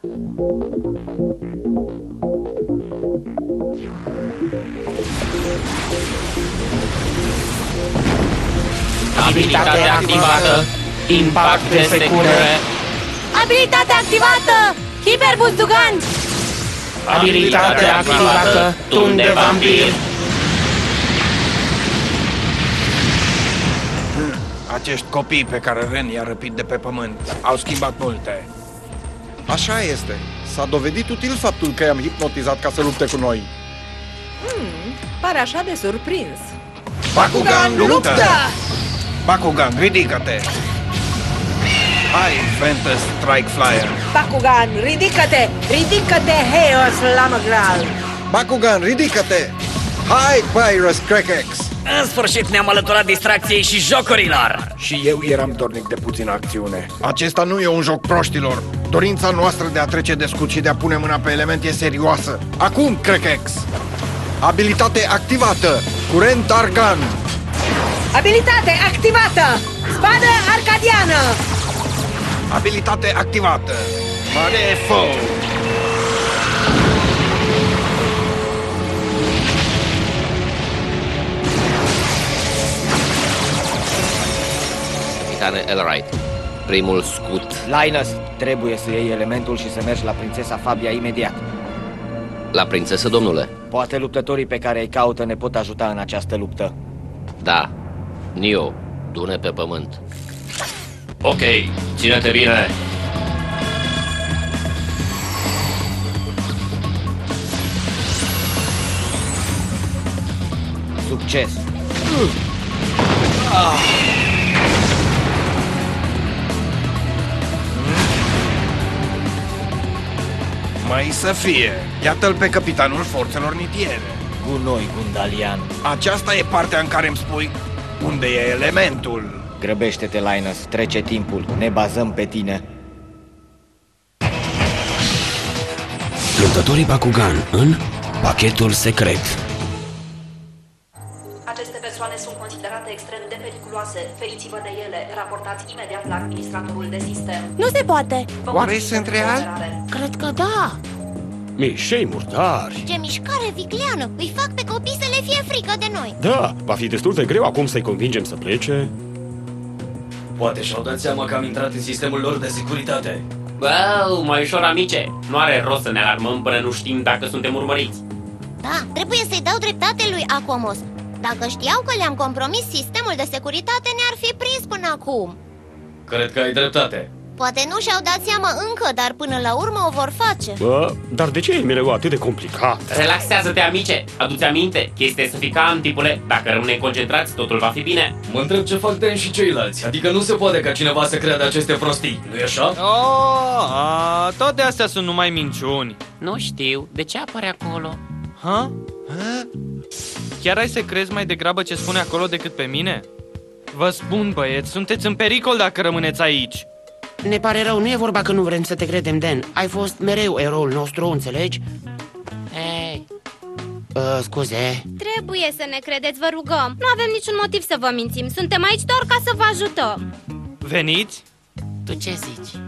Abilitate activată. Impact de secure. Abilitate activată! Hiperbuzdugan! Abilitate activată. Tun de vampir. Acești copii pe care Ren i-a răpit de pe pământ au schimbat multe. Așa este. S-a dovedit util faptul că i-am hipnotizat ca să lupte cu noi. Pare așa de surprins. Bakugan, luptă! Bakugan, ridică-te! Hai, Ventus Strike Flyer! Bakugan, ridică-te! Ridică-te, Heos Lamagral! Bakugan, ridică-te! Hai, Pyrus Crackex! În sfârșit ne-am alăturat distracției și jocurilor! Și eu eram dornic de puțină acțiune. Acesta nu e un joc proștilor. Dorința noastră de a trece de scut și de a pune mâna pe element e serioasă. Acum, Crackex! Abilitate activată! Curent arcan! Abilitate activată! Spadă arcadiană! Abilitate activată! Mare foe! Capitane Elright, primul scut. Linus, trebuie să iei elementul și să mergi la prințesa Fabia imediat. La prințesă, domnule? Poate luptătorii pe care îi caută ne pot ajuta în această luptă. Da. Neo, du-ne pe pământ. Ok, ține-te bine. Succes! Mai să fie! Iată-l pe capitanul forțelor nitiere. Gunoi, Gundalian. Aceasta e partea în care îmi spui unde e elementul. Grăbește-te, Linus, trece timpul, ne bazăm pe tine. Luptătorii Bakugan în pachetul secret. Aceste persoane sunt considerate extrem de periculoase. Feriți-vă de ele. Raportați imediat la administratorul de sistem. Nu se poate! Oare sunt real? Cred că da! Mișei murdari. Ce mișcare vicleană! Îi fac pe copii să le fie frică de noi! Da, va fi destul de greu acum să-i convingem să plece. Poate și-au dat seama că am intrat în sistemul lor de securitate. Bă, mai ușor, amice. Nu are rost să ne alarmăm până nu știm dacă suntem urmăriți. Da, trebuie să-i dau dreptate lui Aquamos. Dacă știau că le-am compromis sistemul de securitate, ne-ar fi prins până acum. Cred că ai dreptate. Poate nu și-au dat seama încă, dar până la urmă o vor face. Bă, dar de ce e mereu atât de complicat? Relaxează-te, amice. Adu-ți aminte. Chestia e să fii calm, tipule. Dacă rămânem concentrați, totul va fi bine. Mă întreb ce fac Dan și ceilalți. Adică nu se poate ca cineva să creadă aceste prostii, nu-i așa? Toate astea sunt numai minciuni. Nu știu. De ce apare acolo? Ha? Chiar ai să crezi mai degrabă ce spune acolo decât pe mine? Vă spun, băieți, sunteți în pericol dacă rămâneți aici. Ne pare rău, nu e vorba că nu vrem să te credem, Dan. Ai fost mereu eroul nostru, înțelegi? Hei. Scuze. Trebuie să ne credeți, vă rugăm. Nu avem niciun motiv să vă mințim. Suntem aici doar ca să vă ajutăm. Veniți? Tu ce zici?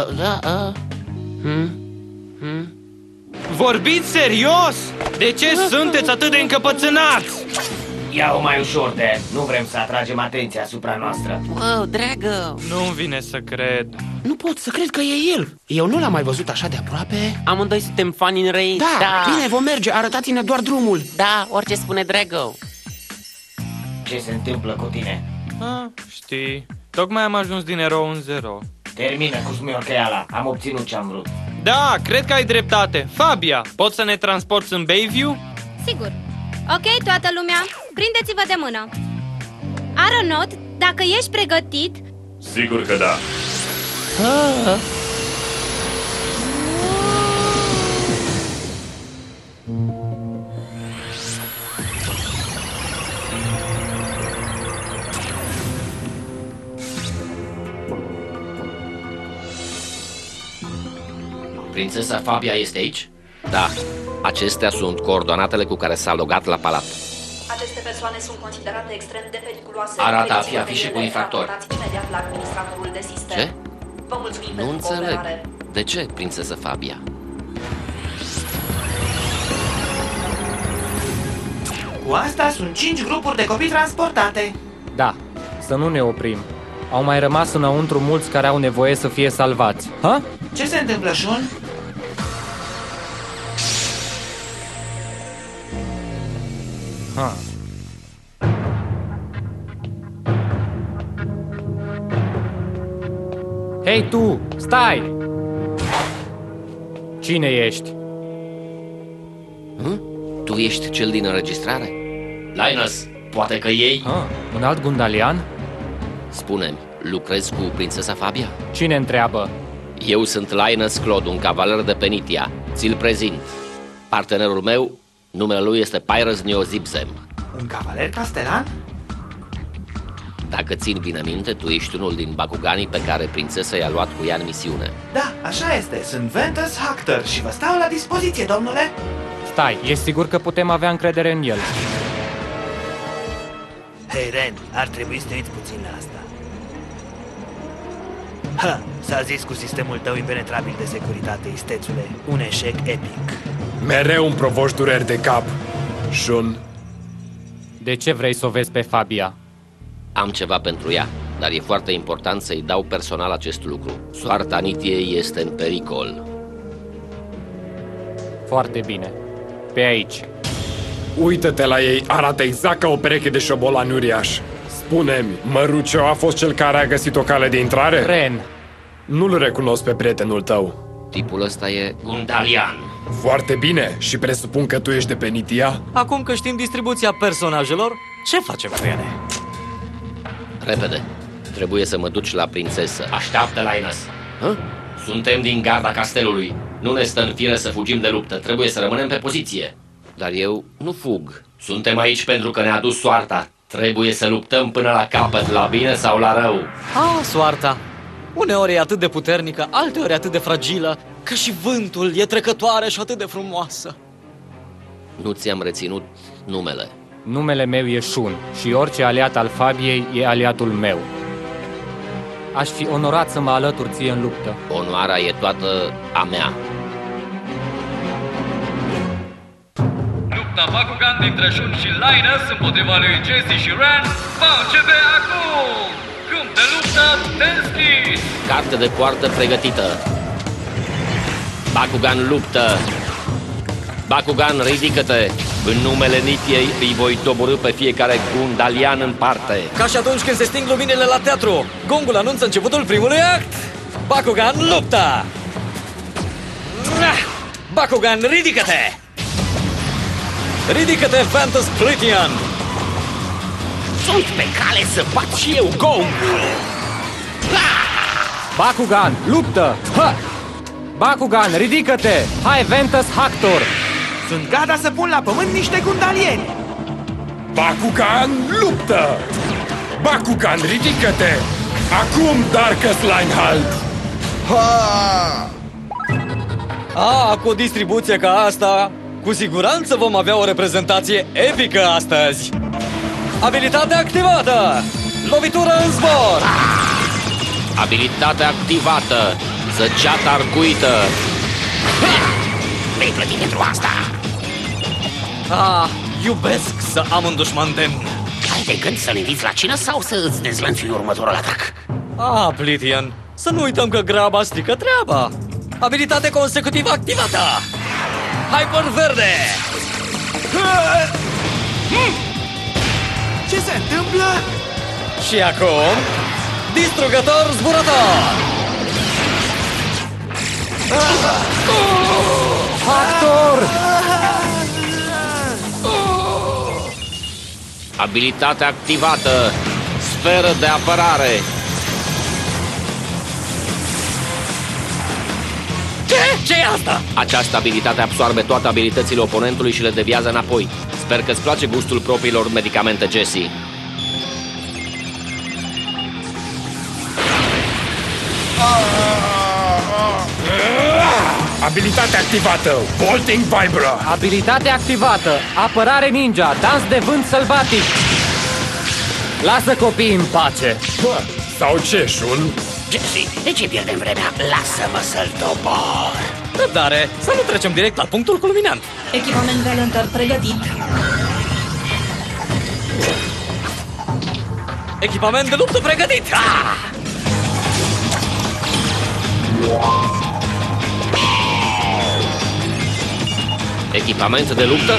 Vorbiți serios? De ce sunteți atât de încăpățânați? Ia-o mai ușor, Dan. Nu vrem să atragem atenția asupra noastră. Wow, dragă. Nu-mi vine să cred. Nu pot să cred că e el. Eu nu l-am mai văzut așa de aproape. Amândoi suntem fani în răi. Da, bine, vom merge, arătați-ne doar drumul. Da, orice spune Drago. Ce se întâmplă cu tine? Știi, tocmai am ajuns din erou în zero. Termină cu smiorcheala, am obținut ce am vrut. Da, cred că ai dreptate. Fabia, poți să ne transporti în Bayview? Sigur. Ok, toată lumea, prindeți-vă de mână. Aronot, dacă ești pregătit... Sigur că da. Prințesa Fabia este aici? Da. Acestea sunt coordonatele cu care s-a logat la palat. Aceste persoane sunt considerate extrem de periculoase. Arată Feriți-vă afișe de cu ele. infractori. Raportați imediat la administratorul de sistem. Ce? Vă mulțumim Nu pentru înțeleg. cooperare. De ce, prințesă Fabia? Cu asta sunt 5 grupuri de copii transportate. Da, să nu ne oprim. Au mai rămas înăuntru mulți care au nevoie să fie salvați. Ha? Ce se întâmplă, Shun? Ha. Hei tu, stai! Cine ești? Tu ești cel din înregistrare? Linus, poate că ei... Un alt Gundalian? Spune-mi, lucrezi cu prințesa Fabia? Cine întreabă? Eu sunt Linus Claude, un cavaler de Penitia. Ți-l prezint. Partenerul meu, numele lui este Pyrrhus Neozibzem. Un cavaler castelan? Dacă țin bine minte, tu ești unul din Bakuganii pe care prințesa i-a luat cu ea în misiune. Da, așa este. Sunt Ventus Hactor și vă stau la dispoziție, domnule. Stai, ești sigur că putem avea încredere în el? Hei, Ren, ar trebui să te uiți puțin la asta. Ha, s-a zis cu sistemul tău impenetrabil de securitate, istețule. Un eșec epic. Mereu îmi provoci dureri de cap, Shun. De ce vrei să o vezi pe Fabia? Am ceva pentru ea, dar e foarte important să-i dau personal acest lucru. Soarta Nitiei este în pericol. Foarte bine. Pe aici. Uită-te la ei, arată exact ca o pereche de șobolani uriaș. Spune-mi, Măruceo a fost cel care a găsit o cale de intrare? Ren. Nu-l recunosc pe prietenul tău. Tipul ăsta e Gundalian. Foarte bine, și presupun că tu ești de Penitia? Acum că știm distribuția personajelor, ce facem cu ele? Repede, trebuie să mă duci la prințesă. Așteaptă, Linus. Suntem din garda castelului. Nu ne stă în fire să fugim de luptă. Trebuie să rămânem pe poziție. Dar eu nu fug. Suntem aici pentru că ne-a dus soarta. Trebuie să luptăm până la capăt, la bine sau la rău. Soarta. Uneori e atât de puternică, alteori atât de fragilă, că și vântul e trecătoare și atât de frumoasă. Nu ți-am reținut numele. Numele meu e Shun și orice aliat al Fabiei e aliatul meu. Aș fi onorat să mă alătur ție în luptă. Onoarea e toată a mea. Lupta Bakugan dintre Shun și Linus împotriva lui Jesse și Ren va începe acum! Câmp de luptă deschis! Carte de poartă pregătită. Bakugan luptă. Bakugan, ridică-te! În numele Nitiei îi voi doborî pe fiecare Gundalian în parte. Ca și atunci când se sting luminile la teatru, gongul anunță începutul primului act. Bakugan luptă! Bakugan, ridică-te! Ridică-te, Ventus Plitian! Sunt pe cale să bat și eu gongul! Bakugan, luptă! Ha! Bakugan, ridică-te! Hai, Ventus Hactor! Sunt gata să pun la pământ niște gundalieni! Bakugan, luptă! Bakugan, ridică-te! Acum, Darkus Leinhalt! Cu o distribuție ca asta, cu siguranță vom avea o reprezentație epică astăzi! Abilitate activată! Lovitură în zbor! Abilitate activată! Zăceată arcuită! Vei plăti pentru asta! Iubesc să am un dușman demn! Ai de gând să-l inviți la cină sau să îți dezlănțui următorul atac? Plitian, să nu uităm că graba strică treaba! Abilitate consecutivă activată! Hyper verde! Ce se întâmplă? Și acum, distrugător zburător! Hactor! Abilitate activată! Sferă de apărare! Ce e asta? Această abilitate absorbe toate abilitățile oponentului și le deviază înapoi. Sper că îți place gustul propriilor medicamente, Jesse. Abilitate activată! Bolting Vibra! Abilitate activată! Apărare ninja! Dans de vânt sălbatic! Lasă copiii în pace! Sau ce, Shun? Jesse, de ce pierdem vremea? Lasă-mă să-l dobor. Răbdare, să nu trecem direct la punctul culminant. Echipament Valenter pregătit. Echipament de luptă pregătit! Echipament de luptă?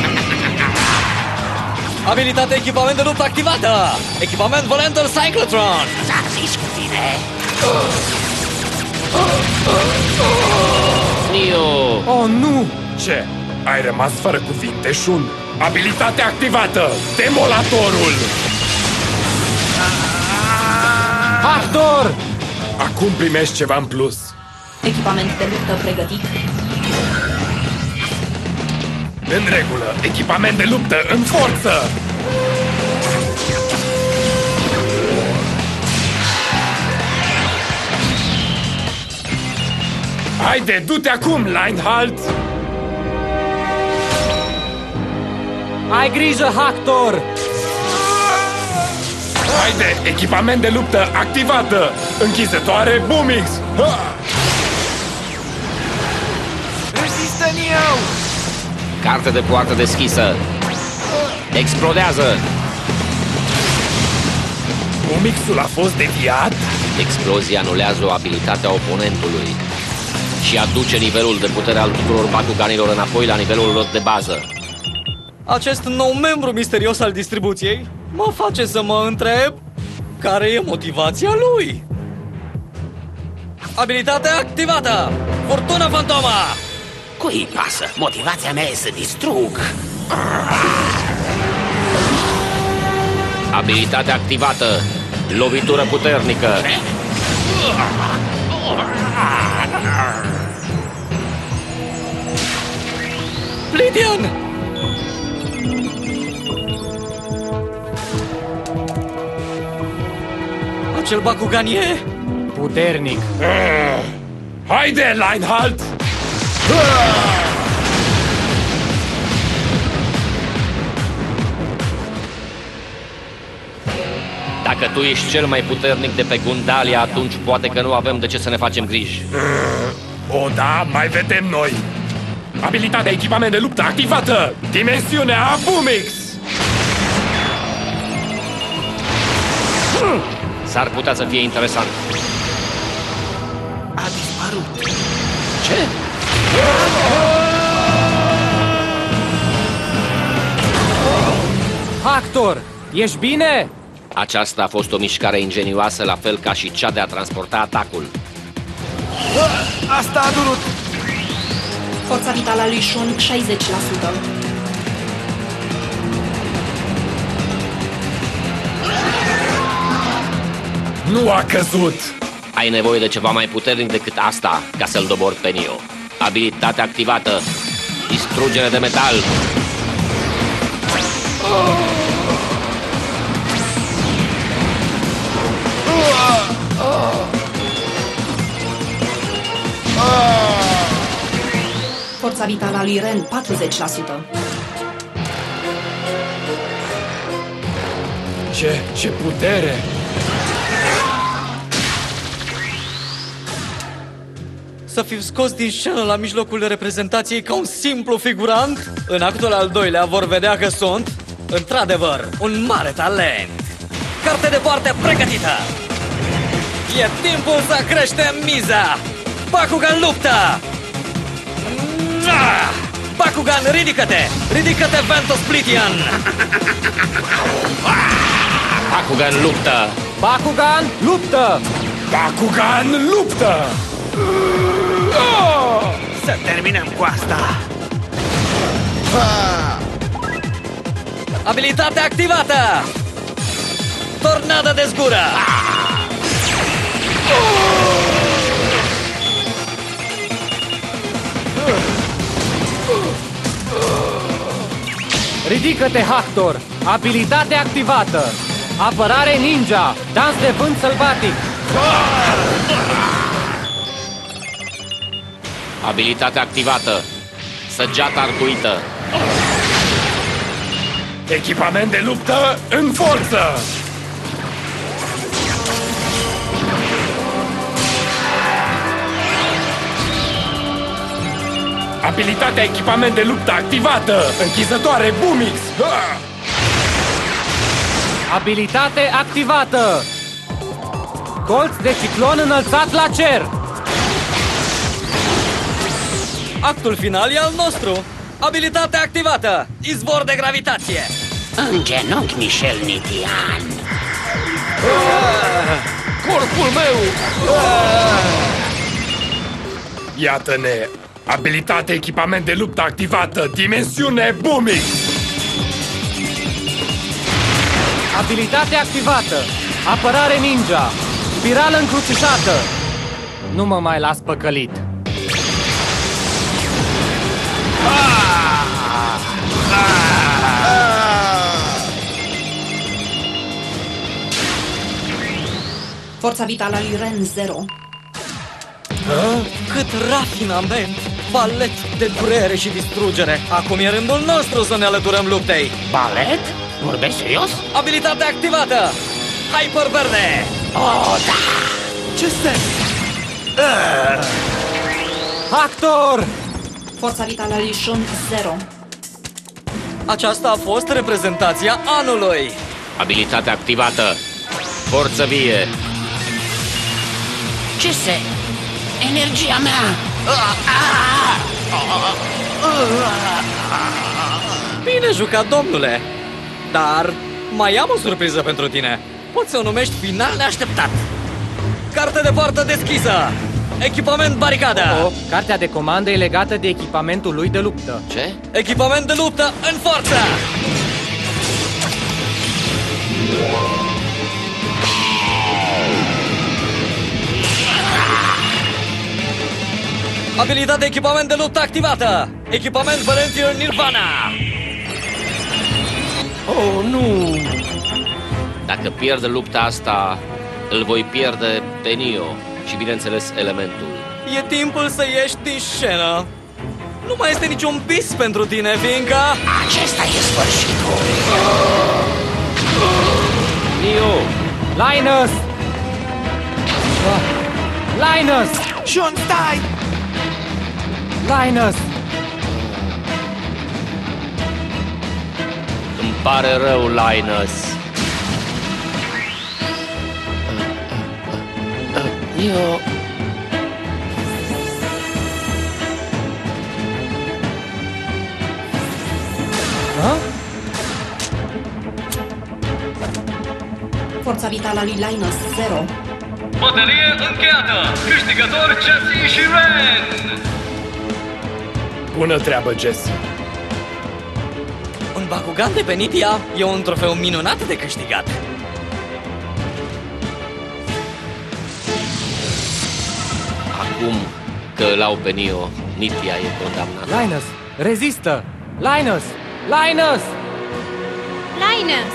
Abilitate echipament de luptă activată! Echipament Valenter Cyclotron! S-a zis cu tine! Neo! Oh, nu! Ce? Ai rămas fără cuvinte, Shun? Abilitate activată! Demolatorul! Hector! Acum primești ceva în plus. Echipament de luptă pregătit. În regulă, echipament de luptă în forță! Haide, du-te acum, Reinhardt! Ai grijă, Hector! Haide, echipament de luptă activată! Închizătoare Boomix! Rezistă, Neo! Carte de poartă deschisă. Explodează. Boomixul a fost deviat? Explozia anulează o abilitate a oponentului și aduce nivelul de putere al tuturor Bakuganilor înapoi la nivelul lor de bază. Acest nou membru misterios al distribuției mă face să mă întreb care e motivația lui. Abilitatea activată! Furtună Fantoma! Cui pasă? Motivația mea e să distrug. Abilitatea activată. Lovitură puternică. Splitian! Acel Bakugan e puternic. Haide, Reinhardt! Dacă tu ești cel mai puternic de pe Gundalia, atunci poate că nu avem de ce să ne facem griji. O, da, mai vedem noi! Abilitatea echipament de luptă activată! Dimensiunea Boomix! S-ar putea să fie interesant. A dispărut. Ce? Hector, ești bine? Aceasta a fost o mișcare ingenioasă, la fel ca și cea de a transporta atacul. Asta a durut! Forța vitală a lui Shun 60%. Nu a căzut! Ai nevoie de ceva mai puternic decât asta ca să-l dobori pe Neo. Abilitatea activată. Distrugere de metal. Forța vitală a lui Ren 40%. Ce putere! Să fiu scos din scenă la mijlocul reprezentației ca un simplu figurant? În actul al doilea vor vedea că sunt, într-adevăr, un mare talent. Carte de poartă pregătită! E timpul să creștem miza! Bakugan luptă! Bakugan, ridică-te! Ridică-te, Vento Splitian! Bakugan luptă! Bakugan luptă! Bakugan luptă! Să terminăm cu asta! Abilitatea activată! Tornadă de zgură! Ridică-te, Hector! Abilitate activată! Apărare ninja! Dans de vânt sălbatic! Abilitatea activată. Săgeata arcuită. Echipament de luptă în forță! Abilitatea echipament de luptă activată! Închizătoare Boomix! Abilitate activată! Colț de ciclon înălțat la cer! Actul final e al nostru! Abilitate activată! Izvor de gravitație! În genunchi, Michel Nitian! Corpul meu! Iată-ne! Abilitate echipament de luptă activată! Dimensiune Boomix! Abilitate activată! Apărare ninja! Spirală încrucișată! Nu mă mai las păcălit! Forța vitală a lui Ren 0. Cât rafinament! Balet de durere și distrugere! Acum e rândul nostru să ne alăturăm luptei! Balet? Vorbești serios? Abilitate activată! Hyper verde! Oh, da! Ce sens? Actor! Forța vitală a lui Shun 0. Aceasta a fost reprezentația anului! Abilitate activată. Forță vie. Ce se... Energia mea! Bine jucat, domnule! Dar mai am o surpriză pentru tine. Poți să o numești final neașteptat. Carte de poartă deschisă. Echipament baricadă. Cartea de comandă e legată de echipamentul lui de luptă. Ce? Echipament de luptă în forță. Abilitate echipament de luptă activată. Echipament Valentier Nirvana. Oh, nu! Dacă pierd lupta asta, îl voi pierde pe Neo și, bineînțeles, elementul. E timpul să ieși din scenă. Nu mai este niciun bis pentru tine, fiindcă... Acesta e sfârșitul! Neo! Linus! Linus! Shun, stai! Linus! Îmi pare rău, Linus. Eu... Forța vitală a lui Linus 0. Bătălie încheiată! Câștigător Jesse și Ren! Bună treabă, Jesse! Un Bakugan de pe Nitia e un trofeu minunat de câștigat. Acum că îl au pe Neo, Nitia e condamnat. Linus, rezistă! Linus! Linus! Linus!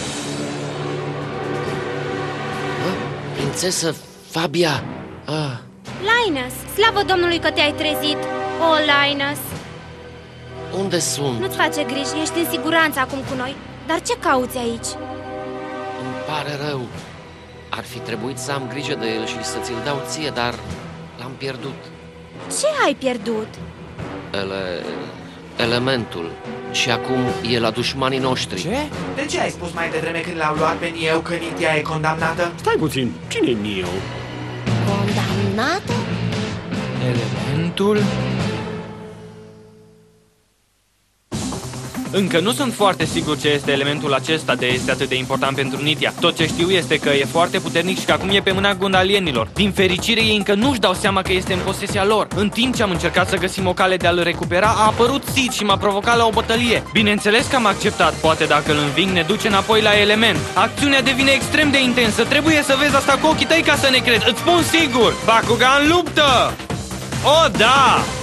Prințesă Fabia! Linus! Slavă Domnului că te-ai trezit! Oh, Linus! Unde sunt? Nu-ți face griji, ești în siguranță acum cu noi. Dar ce cauți aici? Îmi pare rău. Ar fi trebuit să am grijă de el și să ți-l dau ție, dar l-am pierdut. Ce ai pierdut? Elementul. Și acum e la dușmanii noștri. Ce? De ce ai spus mai devreme când l-au luat pe Neo că Nitia e condamnată? Stai puțin, cine e Neo? Condamnată? Elementul? Încă nu sunt foarte sigur ce este elementul acesta de este atât de important pentru Nitia. Tot ce știu este că e foarte puternic și că acum e pe mâna gundalienilor. Din fericire, ei încă nu-și dau seama că este în posesia lor. În timp ce am încercat să găsim o cale de a-l recupera, a apărut Sid și m-a provocat la o bătălie. Bineînțeles că am acceptat, poate dacă îl înving ne duce înapoi la element. Acțiunea devine extrem de intensă, trebuie să vezi asta cu ochii tăi ca să ne crezi. Îți spun sigur, Bakugan luptă! Oh, da!